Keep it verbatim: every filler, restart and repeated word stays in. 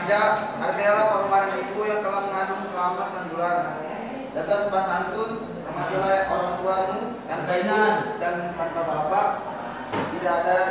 remaja, hargailah pengorbanan ibu yang telah mengandung selama sembilan bulan. Jaga sopan santun, hormatilah orang tuamu tanpa ibu dan tanpa bapak. Tidak ada